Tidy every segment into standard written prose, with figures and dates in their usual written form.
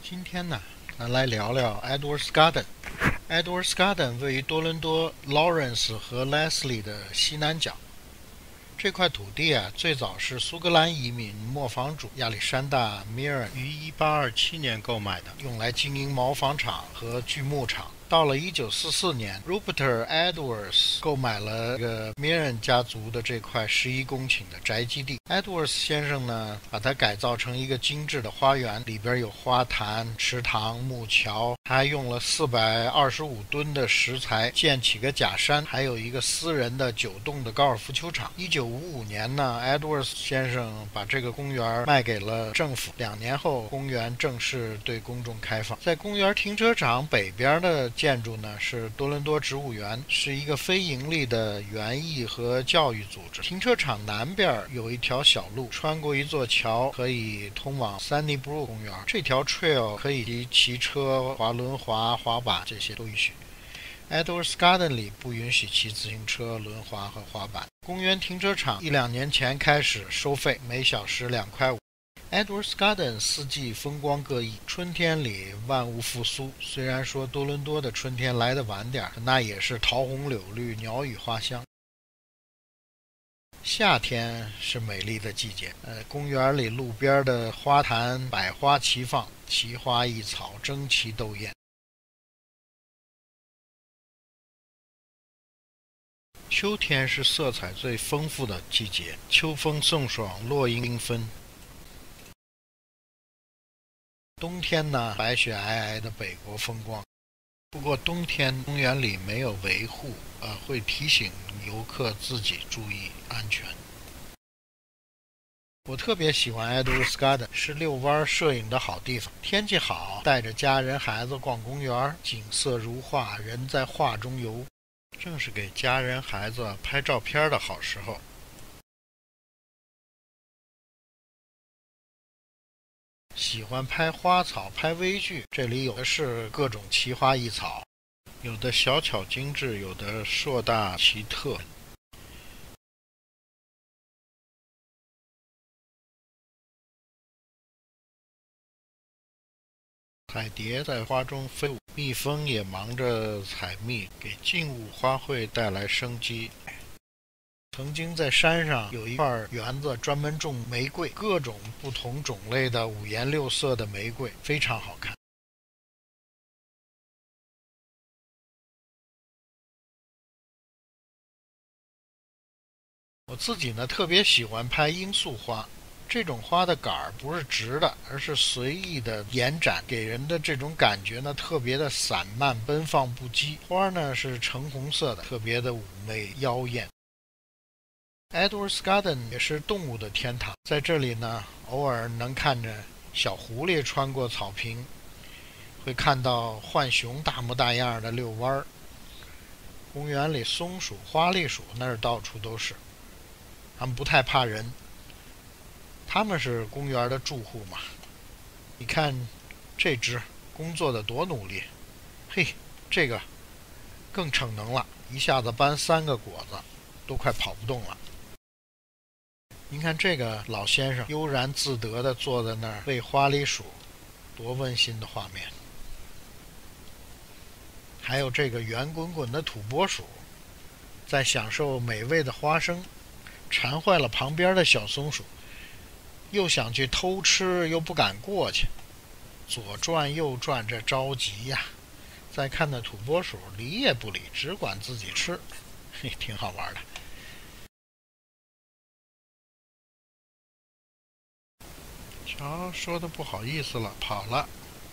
今天呢，咱来聊聊 Edwards Garden。Edwards Garden 位于多伦多 Lawrence 和 Leslie 的西南角。这块土地啊，最早是苏格兰移民磨坊主亚历山大·米尔于1827年购买的，用来经营毛纺厂和锯木厂。到了1944年 ，Rupert Edwards 购买了米尔家族的这块11公顷的宅基地。Edwards 先生呢，把它改造成一个精致的花园，里边有花坛、池塘、木桥，他还用了425吨的石材建起个假山，还有一个私人的9洞的高尔夫球场。1955年呢 ，Edwards 先生把这个公园卖给了政府，2年后，公园正式对公众开放。在公园停车场北边的建筑呢是多伦多植物园，是一个非盈利的园艺和教育组织。停车场南边有一条小路，穿过一座桥，可以通往 Sunnybrook 公园。这条 trail 可以骑车、滑轮滑、滑板，这些都允许。Edwards Garden 里不允许骑自行车、轮滑和滑板。公园停车场1-2年前开始收费，每小时2块5。Edwards Garden 四季风光各异，春天里万物复苏。虽然说多伦多的春天来得晚点，那也是桃红柳绿，鸟语花香。夏天是美丽的季节，公园里路边的花坛百花齐放，奇花异草争奇斗艳。秋天是色彩最丰富的季节，秋风送爽，落英缤纷。冬天呢，白雪皑皑的北国风光。不过冬天公园里没有维护，会提醒游客自己注意安全。我特别喜欢 Edwards Garden， 是遛弯摄影的好地方。天气好，带着家人孩子逛公园，景色如画，人在画中游，正是给家人孩子拍照片的好时候。喜欢拍花草、拍微距，这里有的是各种奇花异草，有的小巧精致，有的硕大奇特。彩蝶在花中飞舞，蜜蜂也忙着采蜜，给静物花卉带来生机。曾经在山上有一块园子，专门种玫瑰，各种不同种类的五颜六色的玫瑰，非常好看。我自己呢特别喜欢拍罂粟花，这种花的杆不是直的，而是随意的延展，给人的这种感觉呢特别的散漫奔放不羁。花呢是橙红色的，特别的妩媚妖艳。Edwards Garden 也是动物的天堂，在这里呢，偶尔能看着小狐狸穿过草坪，会看到浣熊大模大样的遛弯儿。公园里松鼠、花栗鼠那儿到处都是，它们不太怕人，它们是公园的住户嘛。你看这只工作的多努力，嘿，这个更逞能了，一下子搬3个果子，都快跑不动了。您看这个老先生悠然自得地坐在那儿喂花栗鼠，多温馨的画面。还有这个圆滚滚的土拨鼠，在享受美味的花生，馋坏了旁边的小松鼠，又想去偷吃，又不敢过去，左转右转，这着急呀。再看那土拨鼠理也不理，只管自己吃，嘿，挺好玩的。瞧，说的不好意思了，跑了。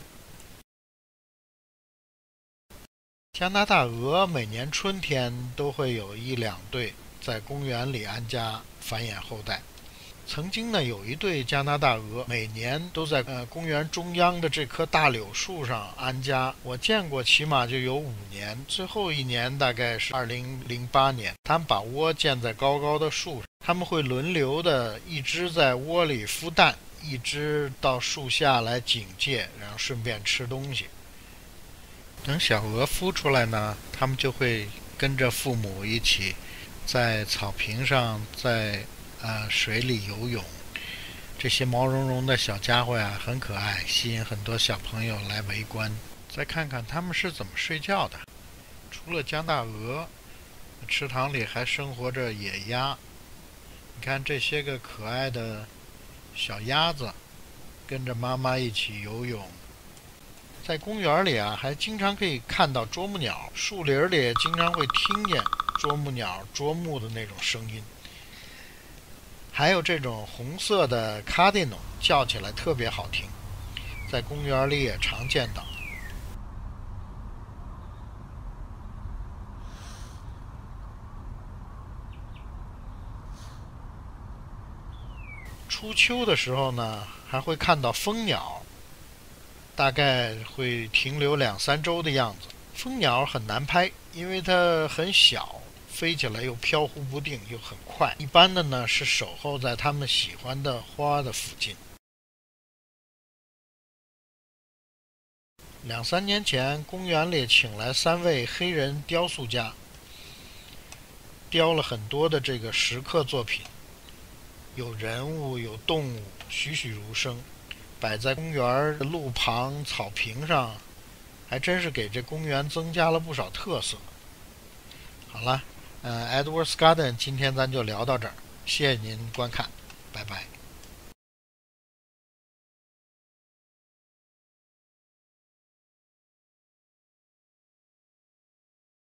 加拿大鹅每年春天都会有1-2对在公园里安家繁衍后代。曾经呢，有一对加拿大鹅每年都在公园中央的这棵大柳树上安家，我见过起码就有5年，最后1年大概是2008年。他们把窝建在高高的树上，他们会轮流的，一只在窝里孵蛋，一只到树下来警戒，然后顺便吃东西。等小鹅孵出来呢，它们就会跟着父母一起在草坪上，在水里游泳， 这些毛茸茸的小家伙呀，很可爱，吸引很多小朋友来围观。再看看它们是怎么睡觉的。除了江大鹅，池塘里还生活着野鸭。你看这些个可爱的小鸭子，跟着妈妈一起游泳。在公园里啊，还经常可以看到啄木鸟，树林里也经常会听见啄木鸟啄木的那种声音。还有这种红色的卡迪诺，叫起来特别好听，在公园里也常见到。初秋的时候呢，还会看到蜂鸟，大概会停留2-3周的样子。蜂鸟很难拍，因为它很小，飞起来又飘忽不定，又很快。一般的呢是守候在它们喜欢的花的附近。2-3年前，公园里请来3位黑人雕塑家，雕了很多的这个石刻作品，有人物，有动物，栩栩如生，摆在公园的路旁草坪上，还真是给这公园增加了不少特色。好了，Edward's Garden 今天咱就聊到这儿，谢谢您观看，拜拜。